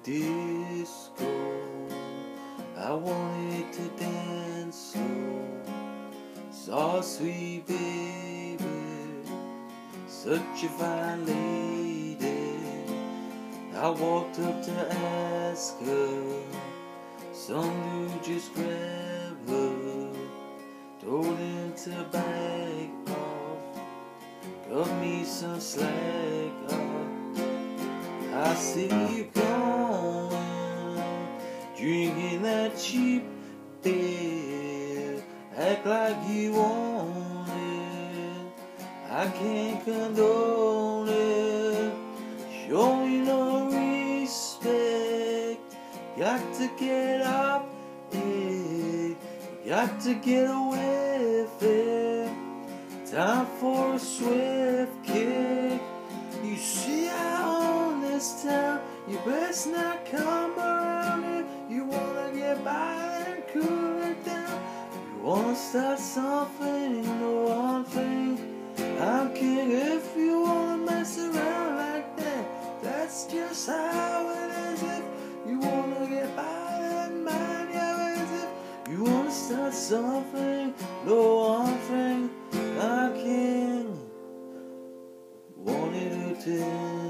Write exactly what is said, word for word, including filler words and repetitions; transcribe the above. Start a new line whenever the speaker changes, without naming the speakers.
disco. I wanted to dance slow. Saw a sweet baby, such a fine lady. I walked up to ask her, some dude just grabbed her, told him to back off, cut me some slack off. I see you going, drinking that cheap beer, act like you want it, I can't condone it. Show me no respect, got to get up it, got to get away with it. Time for a swift kick. You see I own this town, you best not come around here. You wanna get by and cool it down, you wanna start something, you know one thing, I'm king. If you wanna mess around like that, that's just how it is. If you wanna get by and mind your ways, if you wanna start something, know one thing, I'm king. Wanted to tell